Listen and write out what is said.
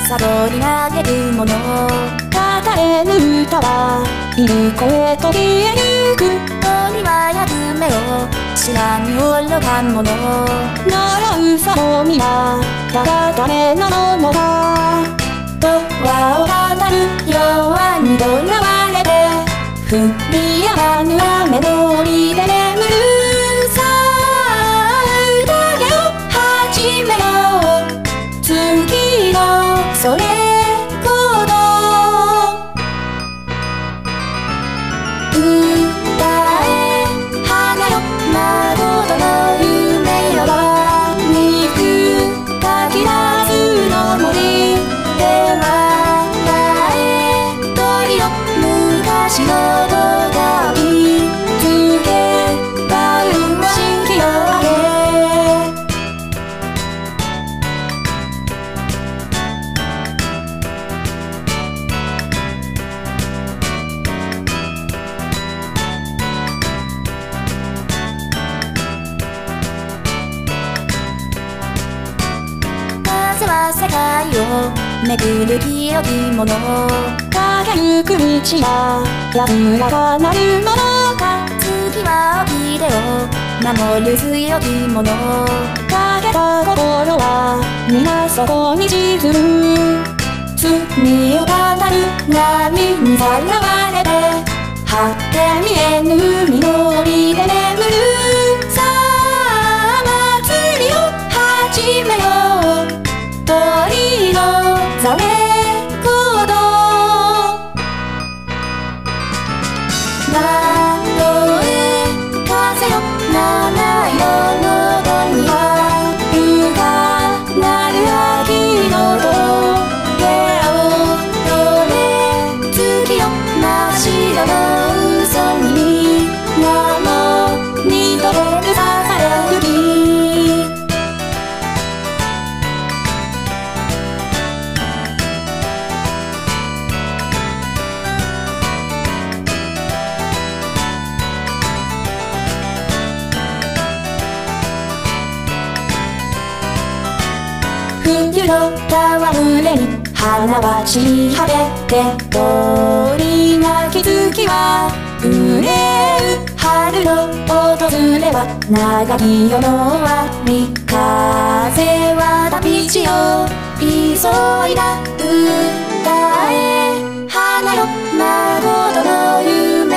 里に投げるもの語れぬ歌はいる声と消えゆく鳥は休めよ知らぬ愚か者呪うさも皆ただ誰のものだと輪を語る弱にとらわれて降りやまぬ雨のりで眠るさあ宴を始めよう次のそれほど歌え花よ誠の夢よ肉かきらずの森で笑え鳥よ昔の動画につけばうは新規をあげ風は世界を巡る清き者影ゆく道や櫓がなるものか次は起きてよ守る強き者かけた心は皆そこに沈む罪を語る波にさらわれて果て見えぬ実りで眠るさあ祭りを始めよう鳥のざれ言たとえ風よ七色の戸には浮かなる秋の峠をどれ月よ真っ白の嘘に名も見とれる刺される木冬の戯れに花は散り果てて鳥鳴き月は憂う春の訪れは長き世の終わり風は旅路を急いだ歌え花よ誠の夢